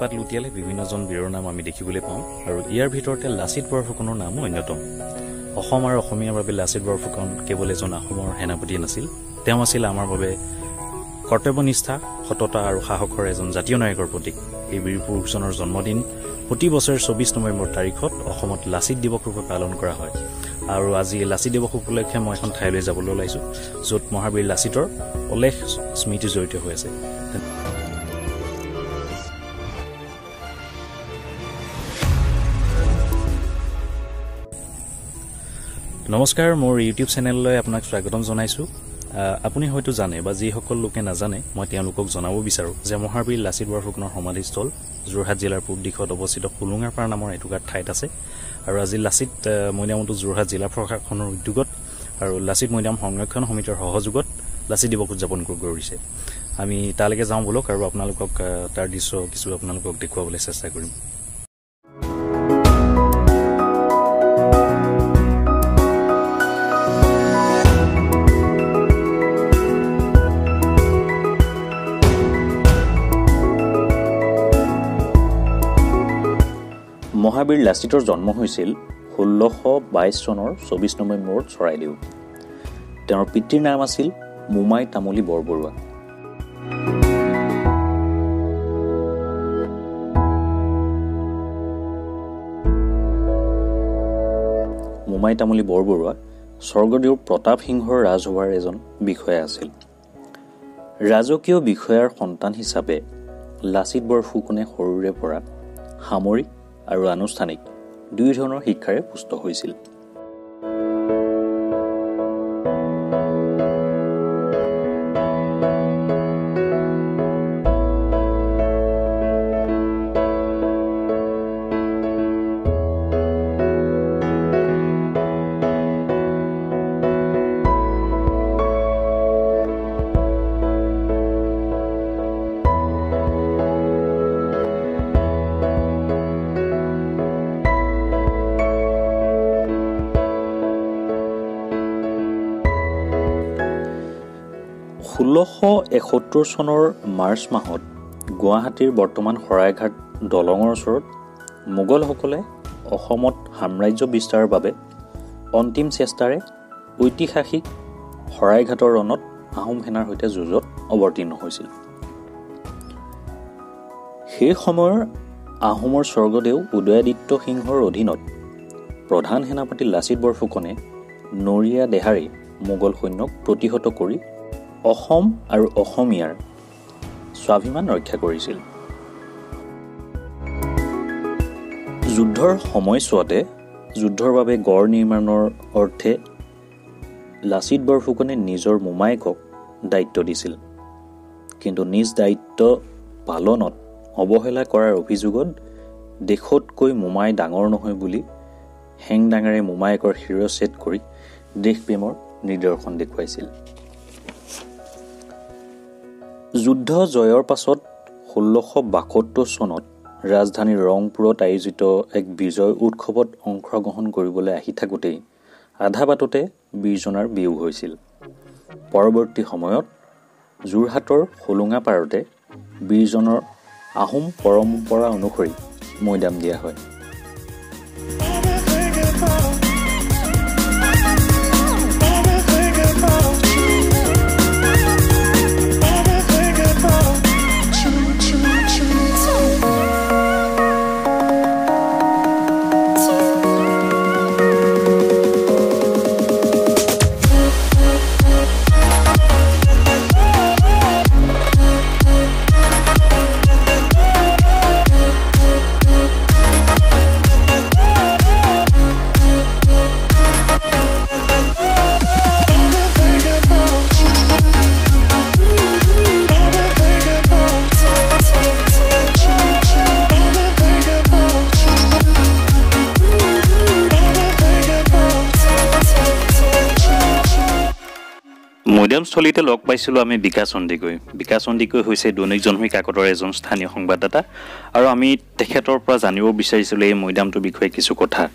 শিপাত লুটিয়ালে বিভিন্নজন বীৰৰ নাম আমি দেখিবলৈ পাওঁ আৰু ইয়াৰ ভিতৰতে লাচিত বৰফুকনৰ নামো অন্যতম অসম আৰু অসমীয়াৰ বাবে লাচিত বৰফুকন কেৱল এজন অসমৰ সেনাপতি নাছিল তেওঁ আছিল আমাৰ বাবে কৰ্তব্যনিষ্ঠা সততা আৰু সাহসৰ এজন জাতীয় নায়কৰ প্ৰতীক এই বীৰ পুৰুষজনৰ জন্মদিন প্ৰতি বছৰ 24 নৱেম্বৰ তাৰিখত অসমত লাচিত দিৱস ৰূপে পালন কৰা হয় আৰু আজি লাচিত দিৱস উপলক্ষে মই এখন ঠাইলৈ যাবলৈ ওলাইছো য'ত মহাবীৰ লাচিতৰ অলেখ স্মৃতি জড়িত হৈ আছে নমস্কাৰ মোৰ ইউটিউব চেনেললৈ আপোনাক স্বাগতম জনাইছো আপুনি হয়তো জানে বা যিসকল লোকে নাজানে মই তেওঁলোকক জনাব বিচাৰো যে মহাবীৰ লাচিত বৰফুকনৰ সমাধিস্থল যোৰহাট জিলাৰ পূব দিশত অৱস্থিত হুলুঙাপাৰ নামৰ এটুকুৰা ঠাইত আছে আৰু আজি লাচিত মৈদামটো যোৰহাট জিলা প্ৰশাসনৰ উদ্যোগত আৰু লাচিত মৈদাম সংৰক্ষণ সমিতিৰ সহযোগত লাচিত দিৱস উদযাপন কৰিছে আমি তালৈকে যাওঁ বলক আৰু আপোনালোকক তাৰ দৃশ্য কিছু আপোনালোকক দেখুৱাবলৈ চেষ্টা কৰিম মহাবীৰ লাচিতৰ জন্ম হৈছিল 1622 চনৰ 24 নৱেম্বৰত চৰাইদেউত তেওঁৰ পিতৃৰ নাম আছিল মোমাই তামুলী বৰবৰুৱা মোমাই তামুলী বৰবৰুৱা স্বৰ্গদেউ প্ৰতাপ সিংহৰ ৰাজসভাৰ এজন বিষয়া আছিল ৰাজকীয় বিষয়াৰ সন্তান হিচাপে লাচিত বৰফুকনে সৰুৰে পৰা সামৰিক আৰু আনুষ্ঠানিক দুই ধৰণৰ শিক্ষাৰে পুষ্ট হৈছিল (1671 চনৰ মাৰ্চ মাহত গুৱাহাটীৰ বৰ্তমান শৰাইঘাট দলঙৰ ওচৰত মোগলসকলে অসমত সাম্ৰাজ্য বিস্তাৰৰ বাবে অন্তিম চেষ্টাৰে ঐতিহাসিক শৰাইঘাটৰ ৰণত আহোম সেনাৰ সৈতে যুঁজত অৱতীৰ্ণ হৈছিল সেই সময়ৰ আহোমৰ স্বৰ্গদেউ উদয়াদিত্য সিংহৰ অধীনত প্ৰধান সেনাপতি লাচিত বৰফুকনে নৰিয়া দেহাৰে মোগল সৈন্যক প্ৰতিহত কৰি অসম আৰু অসমীয়াৰ স্বাভিমান ৰক্ষা কৰিছিল যুদ্ধৰ সময়ছোৱাতে যুদ্ধৰ বাবে গড় নিৰ্মাণৰ অৰ্থে লাচিত বৰফুকনে নিজৰ মোমায়েকক দায়িত্ব দিছিল কিন্তু নিজ দায়িত্ব পালনত অৱহেলা কৰাৰ অভিযোগত দেশতকৈ মোমাই ডাঙৰ নহয় বুলি হেংদাঙাৰে মোমায়েকৰ শিৰচ্ছেদ কৰি দেশপ্ৰেমৰ নিদৰ্শন দেখুৱাইছিল যুদ্ধ জয়ৰ পাছত 1672 চনত ৰাজধানী ৰংপুৰত আয়োজিত এক বিজয় উৎসৱত অংশগ্ৰহণ কৰিবলৈ আহি থাকোঁতেই আধা বাটতে বীৰজনাৰ বিয়োগ হৈছিল পৰৱৰ্তী সময়ত যোৰহাটৰ হুলুঙাপাৰতে বীৰজনৰ আহোম পৰম্পৰা অনুসৰি মৈদাম দিয়া হয় মৈদামস্থলীতে লগ পাইছিলোঁ আমি বিকাশ চন্দিকৈ হৈছে দৈনিক জনমী কাকতৰ এজন স্থানীয় সংবাদদাতা আৰু আমি তেখেতৰ পৰা জানিব বিচাৰিছিলোঁ এই মৈদামটোৰ বিষয়ে কিছু কথা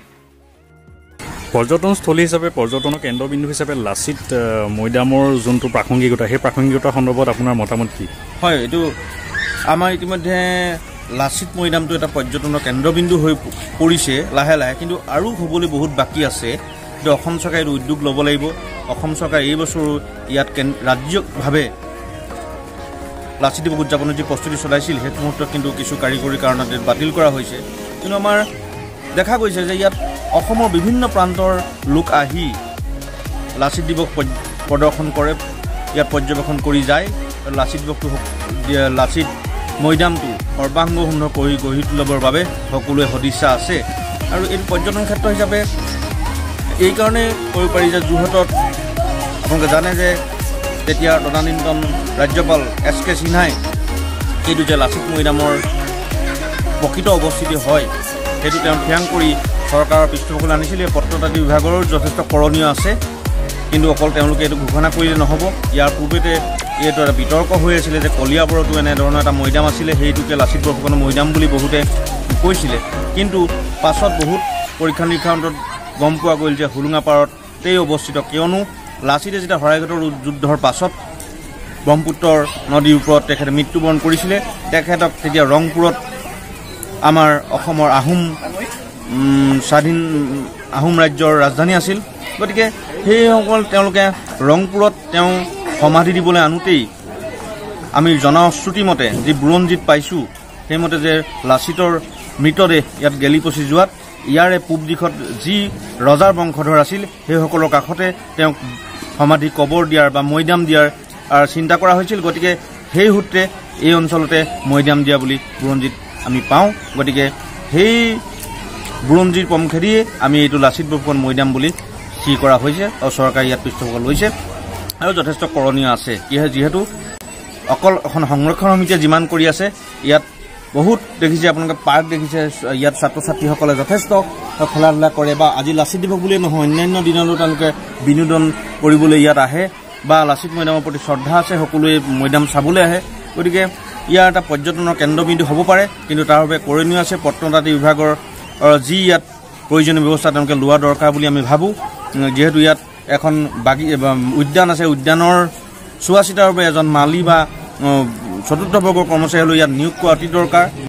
পৰ্যটনস্থলী হিচাপে পৰ্যটনৰ কেন্দ্ৰবিন্দু হিচাপে লাচিত মৈদামৰ যোনটো প্ৰাসংগিকতা সেই প্ৰাসংগিকতাৰ সন্দৰ্ভত আপোনাৰ মতামত কি হয় এইটো আমাৰ ইতিমধ্যে লাচিত মৈদামটো এটা পৰ্যটনৰ কেন্দ্ৰবিন্দু হৈ পৰিছে লাহে লাহে, কিন্তু আৰু হ'বলৈ বহুত বাকী আছে। যে অসম চৰকাৰে এইটো উদ্যোগ ল'ব লাগিব। অসম চৰকাৰে এই বছৰ ইয়াত ৰাজ্যিকভাৱে লাচিত দিৱস উদযাপনৰ যি প্ৰস্তুতি চলাইছিল সেই মুহূৰ্তত কিন্তু কিছু কাৰিকৰী কাৰণত বাতিল কৰা হৈছে। কিন্তু আমাৰ দেখা গৈছে যে ইয়াত অসমৰ বিভিন্ন প্ৰান্তৰ লোক আহি লাচিত দিৱস প্ৰদৰ্শন কৰে, ইয়াত পৰ্যবেক্ষণ কৰি যায়। লাচিত দিৱসটো লাচিত মৈদামটো সৰ্বাংগ সুন্দৰ কৰি গঢ়ি তুলিবৰ বাবে সকলোৱে সদিচ্ছা আছে। আৰু এই পৰ্যটন ক্ষেত্ৰ হিচাপে এইকাৰণে কৰিব পাৰি যে যোৰহাটত আপোনালোকে জানে যে তেতিয়া তদানীন্তন ৰাজ্যপাল SK সিনহাই এইটো যে লাচিত মৈদামৰ প্ৰকৃত অৱস্থিতি হয় সেইটো তেওঁ থিৰাং কৰি চৰকাৰৰ পৃষ্ঠপোষকতা আনিছিল। এই প্ৰত্নতাত্ত্বিক বিভাগৰো যথেষ্ট কৰণীয় আছে, কিন্তু অকল তেওঁলোকে এইটো ঘোষণা কৰিলে নহ'ব। ইয়াৰ পূৰ্বতে এইটো এটা বিতৰ্ক হৈ আছিলে যে কলিয়াবৰতো এনেধৰণৰ এটা মৈদাম আছিলে, সেইটোকে লাচিত বৰফুকনৰ মৈদাম বুলি বহুতে কৈছিলে। কিন্তু পাছত বহুত পৰীক্ষা নিৰীক্ষাৰ অন্তত গম পোৱা গ'ল যে হুলুঙাপাৰতেই অৱস্থিত, কিয়নো লাচিতে যেতিয়া শৰাইঘাটৰ যুদ্ধৰ পাছত ব্ৰহ্মপুত্ৰৰ নদীৰ ওপৰত তেখেতে মৃত্যুবৰণ কৰিছিলে, তেখেতক তেতিয়া ৰংপুৰত আমাৰ অসমৰ আহোম ৰাজ্যৰ ৰাজধানী আছিল। গতিকে সেইসকল তেওঁলোকে ৰংপুৰত তেওঁ সমাধি দিবলৈ আনোতেই আমি জনশ্ৰুতি মতে যি বুৰঞ্জীত পাইছোঁ সেইমতে যে লাচিতৰ মৃতদেহ ইয়াত গেলি পচি যোৱাত ইয়াৰে পূব দিশত যি ৰজাৰ বংশধৰ আছিল সেইসকলৰ কাষতে তেওঁক সমাধি কবৰ দিয়াৰ বা মৈদাম দিয়াৰ চিন্তা কৰা হৈছিল। গতিকে সেই সূত্ৰে এই অঞ্চলতে মৈদাম দিয়া বুলি বুৰঞ্জীত আমি পাওঁ। গতিকে সেই বুৰঞ্জীৰ পমখেদিয়ে আমি এইটো লাচিত বৰফুকন মৈদাম বুলি স্থিৰ কৰা হৈছে আৰু চৰকাৰে ইয়াত পৃষ্ঠপোষকতা লৈছে আৰু যথেষ্ট কৰণীয় আছে। যিহেতু অকল এখন সংৰক্ষণ সমিতিয়ে যিমান কৰি আছে, ইয়াত বহুত দেখিছে আপোনালোকে পাৰ্ক দেখিছে, ইয়াত ছাত্ৰ ছাত্ৰীসকলে যথেষ্ট খেলা ধূলা কৰে বা আজি লাচিত দিৱস বুলিয়েই নহয় অন্যান্য দিনতো তেওঁলোকে বিনোদন কৰিবলৈ ইয়াত আহে বা লাচিত মৈদামৰ প্ৰতি শ্ৰদ্ধা আছে, সকলোৱে মৈদাম চাবলৈ আহে। গতিকে ইয়াৰ এটা পৰ্যটনৰ কেন্দ্ৰবিন্দু হ'ব পাৰে, কিন্তু তাৰ বাবে কৰণীয় আছে। প্ৰত্নতাত্ত্বিক বিভাগৰ যি ইয়াত প্ৰয়োজনীয় ব্যৱস্থা তেওঁলোকে লোৱা দৰকাৰ বুলি আমি ভাবোঁ। যিহেতু ইয়াত এখন উদ্যান আছে, উদ্যানৰ চোৱা চিতাৰ বাবে এজন মালী বা চতুৰ্থ বৰ্গৰ কৰ্মচাৰী হ'লেও ইয়াত নিয়োগ কৰা অতি দৰকাৰ।